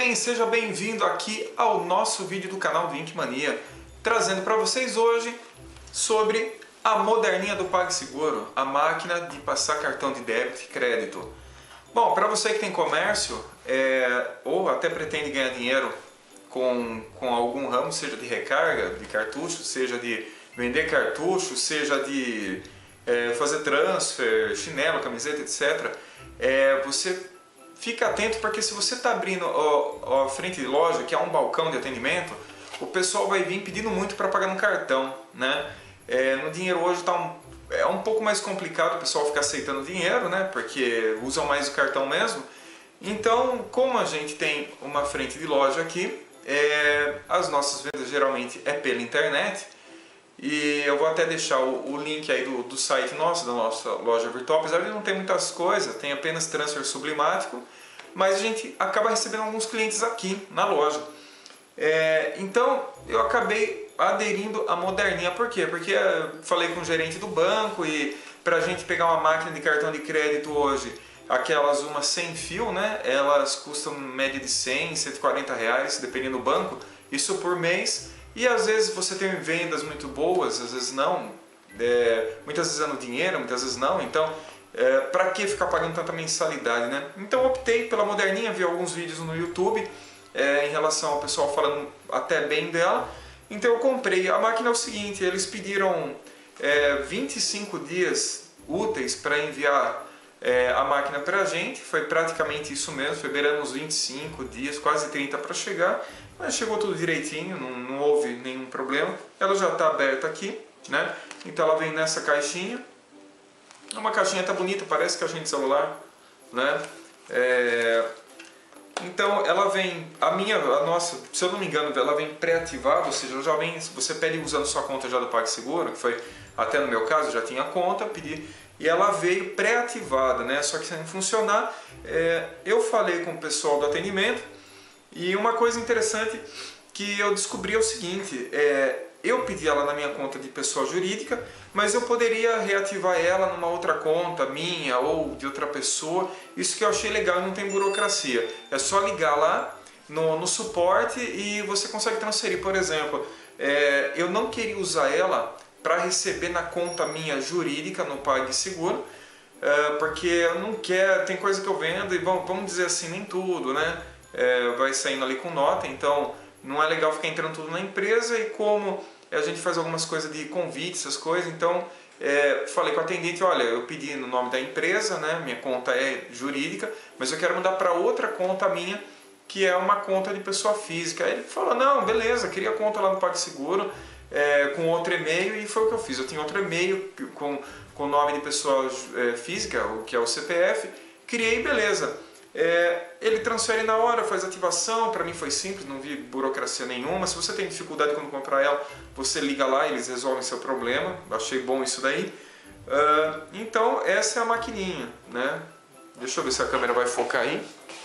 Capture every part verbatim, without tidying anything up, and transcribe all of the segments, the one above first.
bem? Seja bem-vindo aqui ao nosso vídeo do canal do Ink Mania, trazendo para vocês hoje sobre a moderninha do PagSeguro, a máquina de passar cartão de débito e crédito. Bom, para você que tem comércio é, ou até pretende ganhar dinheiro com, com algum ramo, seja de recarga de cartucho, seja de vender cartucho, seja de é, fazer transfer, chinelo, camiseta, etcétera, é, você fica atento, porque se você está abrindo ó, a frente de loja, que é um balcão de atendimento, o pessoal vai vir pedindo muito para pagar no cartão, né? É, no dinheiro hoje tá um, é um pouco mais complicado o pessoal ficar aceitando dinheiro, né? Porque usam mais o cartão mesmo. Então, como a gente tem uma frente de loja aqui, é, as nossas vendas geralmente é pela internet. E eu vou até deixar o, o link aí do, do site nosso, da nossa loja virtual. Apesar de não ter muitas coisas, tem apenas transfer sublimático, mas a gente acaba recebendo alguns clientes aqui na loja. É, então eu acabei aderindo à moderninha. Por quê? Porque eu falei com o gerente do banco e para a gente pegar uma máquina de cartão de crédito hoje, aquelas uma sem fio, né? Elas custam média de cem, cento e quarenta reais, dependendo do banco, isso por mês. E às vezes você tem vendas muito boas, às vezes não, é, muitas vezes é no dinheiro, muitas vezes não, então é, para que ficar pagando tanta mensalidade, né? Então eu optei pela moderninha, vi alguns vídeos no YouTube é, em relação ao pessoal falando até bem dela, então eu comprei. A máquina é o seguinte, eles pediram é, vinte e cinco dias úteis para enviar é, a máquina para a gente, foi praticamente isso mesmo, foi beirando uns vinte e cinco dias, quase trinta para chegar. Mas chegou tudo direitinho, não, não houve nenhum problema. Ela já está aberta aqui, né? Então ela vem nessa caixinha. É uma caixinha até bonita, parece caixinha de celular, né? É... Então ela vem, a minha, a nossa, se eu não me engano, ela vem pré-ativada, ou seja, já vem, você pede usando sua conta já do PagSeguro, que foi até no meu caso, eu já tinha conta, pedi, e ela veio pré-ativada, né? Só que sem funcionar, é... eu falei com o pessoal do atendimento. E uma coisa interessante que eu descobri é o seguinte, é, eu pedi ela na minha conta de pessoa jurídica, mas eu poderia reativar ela numa outra conta minha ou de outra pessoa. Isso que eu achei legal, não tem burocracia. É só ligar lá no, no suporte e você consegue transferir. Por exemplo, é, eu não queria usar ela para receber na conta minha jurídica no PagSeguro, é, porque eu não quero, tem coisa que eu vendo e vamos, vamos dizer assim, nem tudo, né? É, vai saindo ali com nota, então não é legal ficar entrando tudo na empresa. E como a gente faz algumas coisas de convite, essas coisas, então é, falei com o atendente, olha, eu pedi no nome da empresa, né, minha conta é jurídica, mas eu quero mudar para outra conta minha, que é uma conta de pessoa física. Aí ele falou, não, beleza, queria conta lá no PagSeguro, é, com outro e-mail, e foi o que eu fiz. Eu tinha outro e-mail com o nome de pessoa é, física, o que é o C P F, criei, beleza. É, ele transfere na hora, faz ativação, para mim foi simples, não vi burocracia nenhuma. Se você tem dificuldade quando comprar ela, você liga lá, eles resolvem seu problema, achei bom isso daí. Uh, então essa é a maquininha, né? Deixa eu ver se a câmera vai focar aí.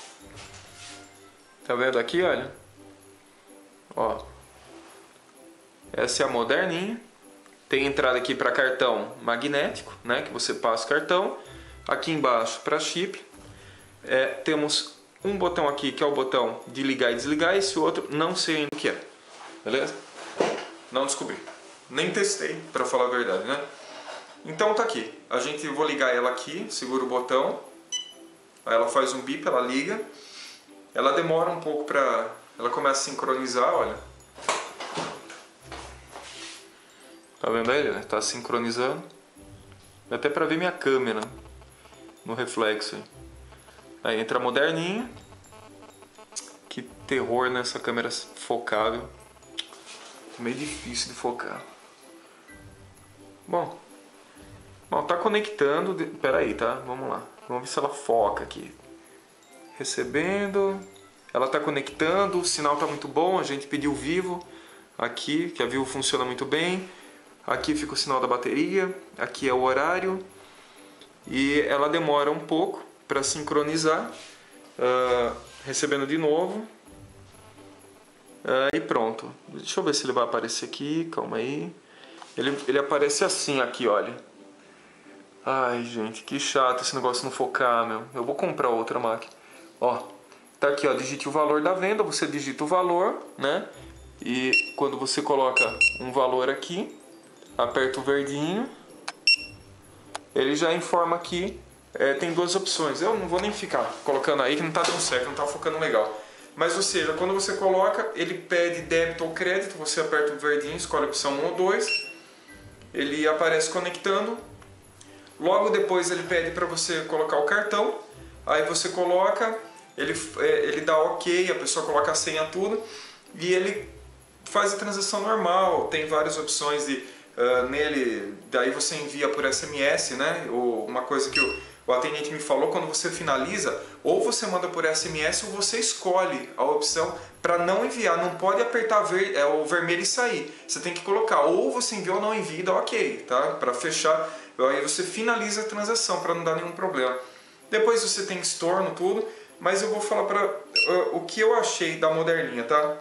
Tá vendo aqui, olha? Ó, essa é a moderninha. Tem entrada aqui para cartão magnético, né? Que você passa o cartão. Aqui embaixo para chip. É, temos um botão aqui que é o botão de ligar e desligar, esse outro não sei ainda o que é, beleza? Não descobri, nem testei, para falar a verdade, né? Então tá aqui, a gente, vou ligar ela aqui, segura o botão, aí ela faz um bip, ela liga, ela demora um pouco para, ela começa a sincronizar, olha. Tá vendo aí? Né? Tá sincronizando, dá até para ver minha câmera no reflexo aí. Aí entra a moderninha. Que terror nessa câmera focável. Meio difícil de focar. Bom, bom, tá conectando. Pera aí, tá? Vamos lá. Vamos ver se ela foca aqui. Recebendo. Ela tá conectando. O sinal tá muito bom. A gente pediu Vivo aqui, que a Vivo funciona muito bem. Aqui fica o sinal da bateria. Aqui é o horário. E ela demora um pouco para sincronizar, uh, recebendo de novo, uh, e pronto. Deixa eu ver se ele vai aparecer aqui, calma aí. Ele, ele aparece assim aqui, olha. Ai, gente, que chato esse negócio não focar, meu. Eu vou comprar outra máquina. Ó, Tá aqui, ó, digite o valor da venda, você digita o valor, né? E quando você coloca um valor aqui, aperta o verdinho, ele já informa que é, tem duas opções. Eu não vou nem ficar colocando aí que não tá dando certo, não tá focando legal. Mas, ou seja, quando você coloca, ele pede débito ou crédito, você aperta o verdinho, escolhe a opção um ou dois, ele aparece conectando. Logo depois ele pede para você colocar o cartão, aí você coloca, ele, ele dá ok, a pessoa coloca a senha, tudo, e ele faz a transação normal. Tem várias opções de, uh, nele, daí você envia por S M S, né? Ou uma coisa que o, o atendente me falou, quando você finaliza, ou você manda por S M S ou você escolhe a opção para não enviar. Não pode apertar ver, é, o vermelho e sair. Você tem que colocar ou você envia ou não envia e dá ok, tá? Para fechar, aí você finaliza a transação para não dar nenhum problema. Depois você tem estorno, tudo, mas eu vou falar para uh, o que eu achei da moderninha, tá?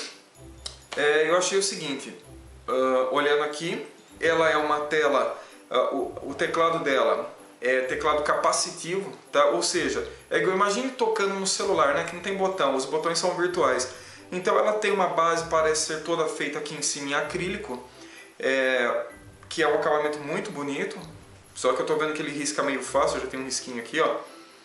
É, eu achei o seguinte, uh, olhando aqui, ela é uma tela, uh, o, o teclado dela é teclado capacitivo, tá? Ou seja, é igual, imagine tocando no celular, né? Que não tem botão, os botões são virtuais. Então ela tem uma base, parece ser toda feita aqui em cima em acrílico, é, que é um acabamento muito bonito, só que eu tô vendo que ele risca meio fácil, já tem um risquinho aqui, ó.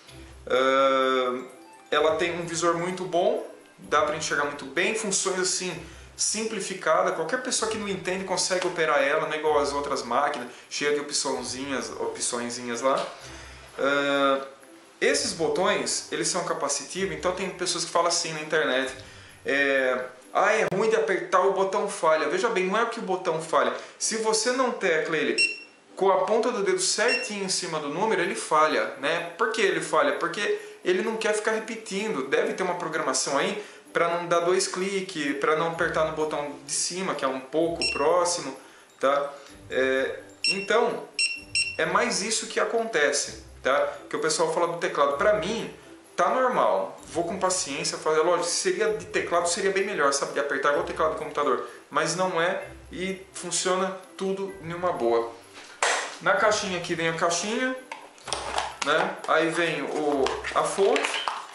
Uh, ela tem um visor muito bom, dá para enxergar muito bem, funções assim simplificada, qualquer pessoa que não entende consegue operar ela, não é igual as outras máquinas, cheia de opçõezinhas, opçõezinhas lá. Uh, esses botões, eles são capacitivos, então tem pessoas que falam assim na internet, é, ah, é ruim de apertar, o botão falha. Veja bem, não é o que o botão falha, se você não tecla ele com a ponta do dedo certinho em cima do número, ele falha, né? Por que ele falha? Porque ele não quer ficar repetindo, deve ter uma programação aí para não dar dois cliques, para não apertar no botão de cima, que é um pouco próximo, tá? É, então, é mais isso que acontece, tá? Que o pessoal fala do teclado. Para mim, tá normal. Vou com paciência, fazer, lógico, se seria de teclado seria bem melhor, sabe? De apertar igual o teclado do computador, mas não é e funciona tudo em uma boa. Na caixinha aqui vem a caixinha, né? Aí vem o, a fonte,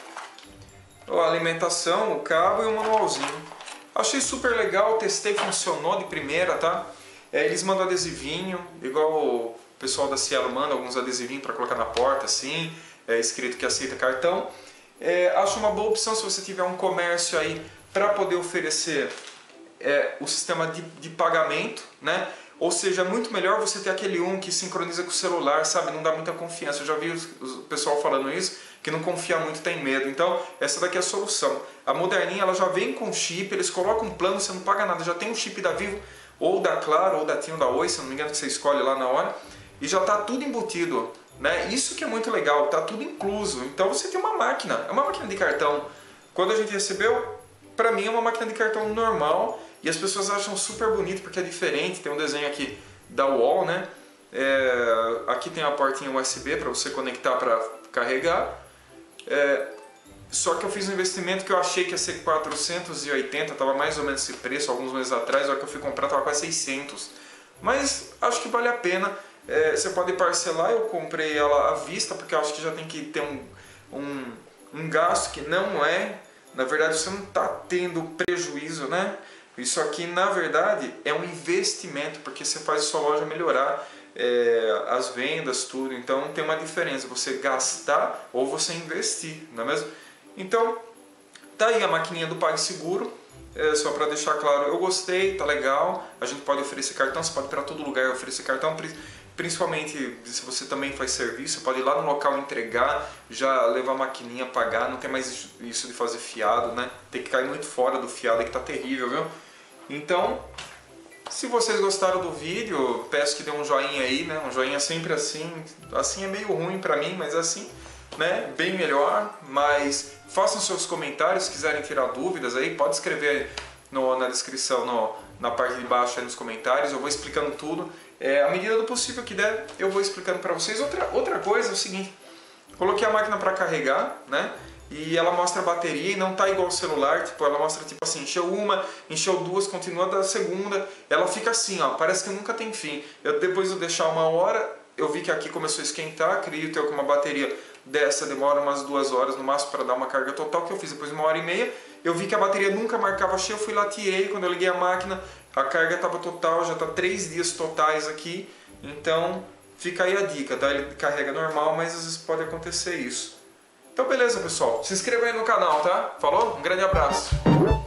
a alimentação, o cabo e o manualzinho. Achei super legal, testei, funcionou de primeira, tá? É, eles mandam adesivinho, igual o pessoal da Cielo manda alguns adesivinhos para colocar na porta, assim, é escrito que aceita cartão. É, acho uma boa opção se você tiver um comércio aí para poder oferecer é, o sistema de, de pagamento, né? Ou seja, é muito melhor você ter aquele um que sincroniza com o celular, sabe? Não dá muita confiança. Eu já vi o pessoal falando isso, que não confia muito, tem medo. Então, essa daqui é a solução. A moderninha, ela já vem com chip, eles colocam um plano, você não paga nada. Já tem um chip da Vivo, ou da Claro, ou da TIM, ou da Oi, se não me engano, que você escolhe lá na hora. E já está tudo embutido, né? Isso que é muito legal, está tudo incluso. Então, você tem uma máquina, é uma máquina de cartão. Quando a gente recebeu, para mim é uma máquina de cartão normal. E as pessoas acham super bonito porque é diferente, tem um desenho aqui da Wall, né? É, aqui tem a portinha U S B para você conectar para carregar. É, só que eu fiz um investimento que eu achei que ia ser quatrocentos e oitenta, estava mais ou menos esse preço, alguns meses atrás, a hora que eu fui comprar estava quase seiscentos. Mas acho que vale a pena, é, você pode parcelar, eu comprei ela à vista porque eu acho que já tem que ter um, um, um gasto que não é, na verdade você não está tendo prejuízo, né? Isso aqui, na verdade, é um investimento, porque você faz a sua loja melhorar, é, as vendas, tudo. Então, tem uma diferença, você gastar ou você investir, não é mesmo? Então, tá aí a maquininha do PagSeguro, é, só para deixar claro, eu gostei, tá legal. A gente pode oferecer cartão, você pode ir para todo lugar oferecer cartão, principalmente se você também faz serviço, você pode ir lá no local entregar, já levar a maquininha, pagar, não tem mais isso de fazer fiado, né? Tem que cair muito fora do fiado aí que tá terrível, viu? Então, se vocês gostaram do vídeo, peço que dê um joinha aí, né? Um joinha sempre assim, assim é meio ruim pra mim, mas assim, né? Bem melhor, mas façam seus comentários, se quiserem tirar dúvidas aí, pode escrever no, na descrição, no, na parte de baixo aí nos comentários, eu vou explicando tudo. É, à medida do possível que der, eu vou explicando pra vocês. Outra, outra coisa é o seguinte, coloquei a máquina pra carregar, né? E ela mostra a bateria e não tá igual o celular, tipo, ela mostra tipo assim, encheu uma, encheu duas, continua da segunda, ela fica assim, ó, parece que nunca tem fim. Eu, depois de deixar uma hora, eu vi que aqui começou a esquentar, acredito eu que uma bateria dessa demora umas duas horas no máximo para dar uma carga total, que eu fiz depois de uma hora e meia. Eu vi que a bateria nunca marcava cheio, eu fui lá, tirei, quando eu liguei a máquina, a carga estava total, já está três dias totais aqui. Então fica aí a dica, tá? Ele carrega normal, mas às vezes pode acontecer isso. Então beleza, pessoal, se inscreva aí no canal, tá? Falou? Um grande abraço!